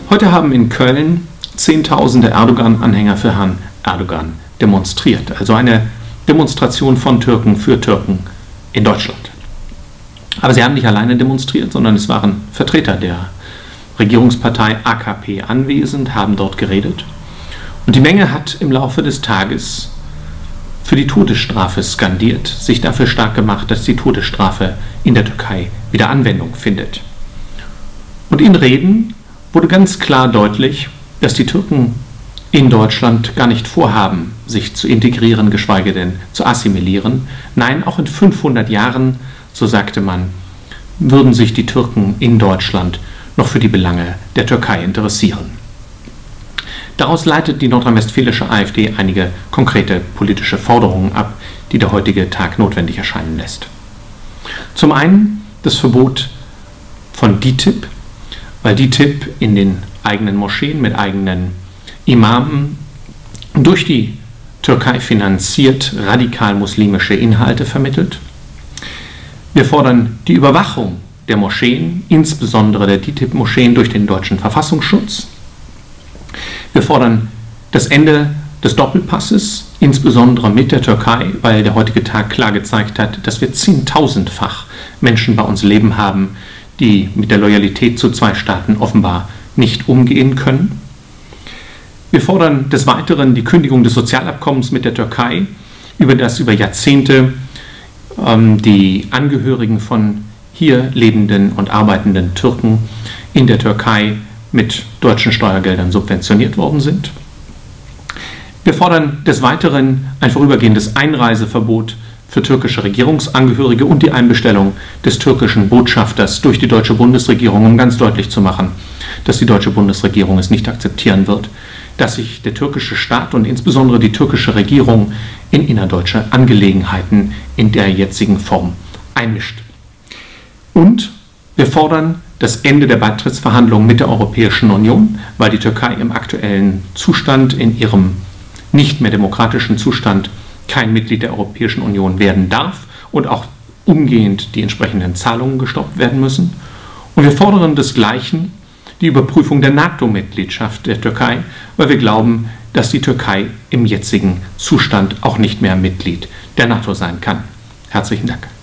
Heute haben in Köln Zehntausende Erdogan-Anhänger für Herrn Erdogan demonstriert. Also eine Demonstration von Türken für Türken in Deutschland. Aber sie haben nicht alleine demonstriert, sondern es waren Vertreter der Regierungspartei AKP anwesend, haben dort geredet. Und die Menge hat im Laufe des Tages für die Todesstrafe skandiert, sich dafür stark gemacht, dass die Todesstrafe in der Türkei wieder Anwendung findet. Und in Reden wurde ganz klar deutlich, dass die Türken in Deutschland gar nicht vorhaben, sich zu integrieren, geschweige denn zu assimilieren. Nein, auch in 500 Jahren, so sagte man, würden sich die Türken in Deutschland noch für die Belange der Türkei interessieren. Daraus leitet die nordrhein-westfälische AfD einige konkrete politische Forderungen ab, die der heutige Tag notwendig erscheinen lässt. Zum einen das Verbot von DİTİB, weil DİTİB in den eigenen Moscheen mit eigenen Imamen durch die Türkei finanziert radikal-muslimische Inhalte vermittelt. Wir fordern die Überwachung der Moscheen, insbesondere der DİTİB-Moscheen, durch den deutschen Verfassungsschutz. Wir fordern das Ende des Doppelpasses, insbesondere mit der Türkei, weil der heutige Tag klar gezeigt hat, dass wir zehntausendfach Menschen bei uns leben haben, die mit der Loyalität zu zwei Staaten offenbar nicht umgehen können. Wir fordern des Weiteren die Kündigung des Sozialabkommens mit der Türkei, über das über Jahrzehnte die Angehörigen von hier lebenden und arbeitenden Türken in der Türkei mit deutschen Steuergeldern subventioniert worden sind. Wir fordern des Weiteren ein vorübergehendes Einreiseverbot für türkische Regierungsangehörige und die Einbestellung des türkischen Botschafters durch die deutsche Bundesregierung, um ganz deutlich zu machen, dass die deutsche Bundesregierung es nicht akzeptieren wird, dass sich der türkische Staat und insbesondere die türkische Regierung in innerdeutsche Angelegenheiten in der jetzigen Form einmischt. Und wir fordern das Ende der Beitrittsverhandlungen mit der Europäischen Union, weil die Türkei im aktuellen Zustand, in ihrem nicht mehr demokratischen Zustand, kein Mitglied der Europäischen Union werden darf und auch umgehend die entsprechenden Zahlungen gestoppt werden müssen. Und wir fordern desgleichen die Überprüfung der NATO-Mitgliedschaft der Türkei, weil wir glauben, dass die Türkei im jetzigen Zustand auch nicht mehr Mitglied der NATO sein kann. Herzlichen Dank.